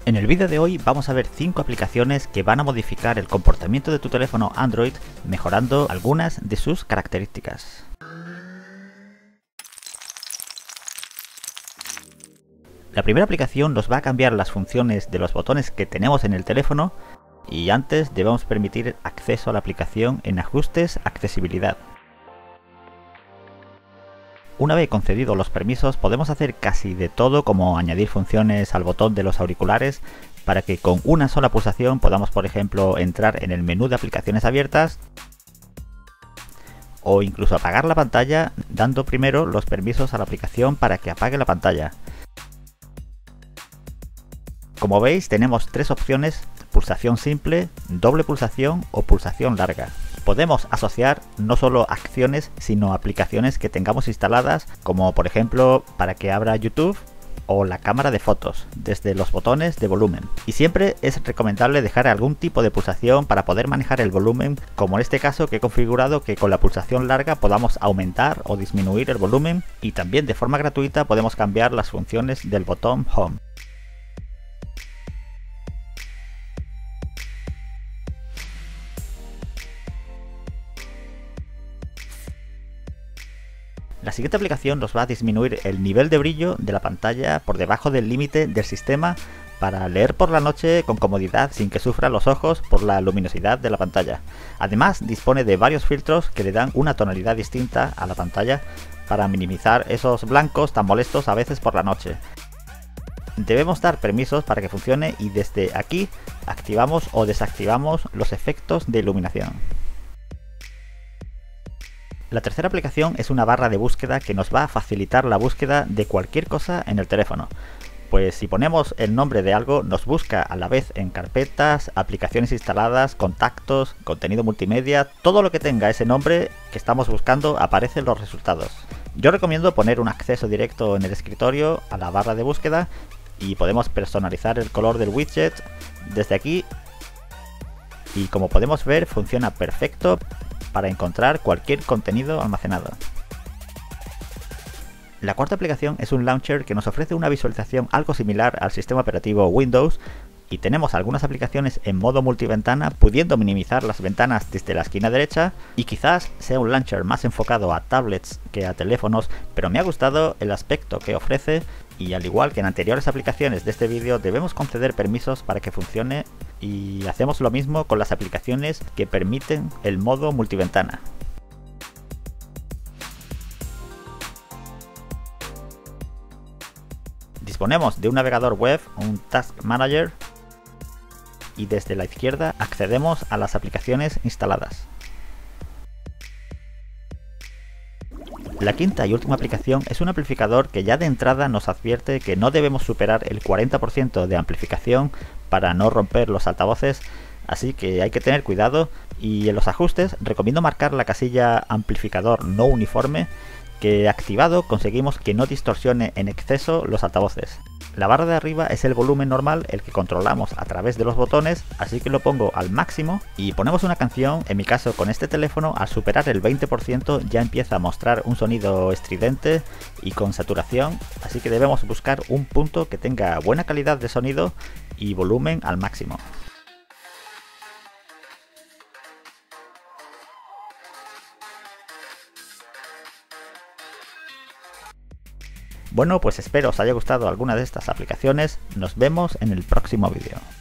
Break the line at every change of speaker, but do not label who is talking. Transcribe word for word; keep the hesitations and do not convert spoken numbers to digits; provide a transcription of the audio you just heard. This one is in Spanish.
En el vídeo de hoy vamos a ver cinco aplicaciones que van a modificar el comportamiento de tu teléfono Android, mejorando algunas de sus características. La primera aplicación nos va a cambiar las funciones de los botones que tenemos en el teléfono y antes debemos permitir acceso a la aplicación en Ajustes, Accesibilidad. Una vez concedidos los permisos, podemos hacer casi de todo, como añadir funciones al botón de los auriculares para que con una sola pulsación podamos, por ejemplo, entrar en el menú de aplicaciones abiertas o incluso apagar la pantalla dando primero los permisos a la aplicación para que apague la pantalla. Como veis, tenemos tres opciones: pulsación simple, doble pulsación o pulsación larga. Podemos asociar no solo acciones, sino aplicaciones que tengamos instaladas, como por ejemplo para que abra YouTube o la cámara de fotos, desde los botones de volumen. Y siempre es recomendable dejar algún tipo de pulsación para poder manejar el volumen, como en este caso que he configurado que con la pulsación larga podamos aumentar o disminuir el volumen, y también de forma gratuita podemos cambiar las funciones del botón Home. La siguiente aplicación nos va a disminuir el nivel de brillo de la pantalla por debajo del límite del sistema para leer por la noche con comodidad sin que sufran los ojos por la luminosidad de la pantalla. Además, dispone de varios filtros que le dan una tonalidad distinta a la pantalla para minimizar esos blancos tan molestos a veces por la noche. Debemos dar permisos para que funcione y desde aquí activamos o desactivamos los efectos de iluminación. La tercera aplicación es una barra de búsqueda que nos va a facilitar la búsqueda de cualquier cosa en el teléfono. Pues si ponemos el nombre de algo, nos busca a la vez en carpetas, aplicaciones instaladas, contactos, contenido multimedia, todo lo que tenga ese nombre que estamos buscando aparece en los resultados. Yo recomiendo poner un acceso directo en el escritorio a la barra de búsqueda y podemos personalizar el color del widget desde aquí. Y como podemos ver, funciona perfecto para encontrar cualquier contenido almacenado. La cuarta aplicación es un launcher que nos ofrece una visualización algo similar al sistema operativo Windows, y tenemos algunas aplicaciones en modo multiventana, pudiendo minimizar las ventanas desde la esquina derecha, y quizás sea un launcher más enfocado a tablets que a teléfonos, pero me ha gustado el aspecto que ofrece, y al igual que en anteriores aplicaciones de este vídeo debemos conceder permisos para que funcione, y hacemos lo mismo con las aplicaciones que permiten el modo multiventana. Disponemos de un navegador web, un Task Manager, y desde la izquierda accedemos a las aplicaciones instaladas. La quinta y última aplicación es un amplificador que ya de entrada nos advierte que no debemos superar el cuarenta por ciento de amplificación para no romper los altavoces, así que hay que tener cuidado, y en los ajustes recomiendo marcar la casilla amplificador no uniforme, que activado conseguimos que no distorsione en exceso los altavoces. La barra de arriba es el volumen normal, el que controlamos a través de los botones, así que lo pongo al máximo y ponemos una canción. En mi caso, con este teléfono, al superar el veinte por ciento ya empieza a mostrar un sonido estridente y con saturación, así que debemos buscar un punto que tenga buena calidad de sonido y volumen al máximo. Bueno, pues espero os haya gustado alguna de estas aplicaciones. Nos vemos en el próximo vídeo.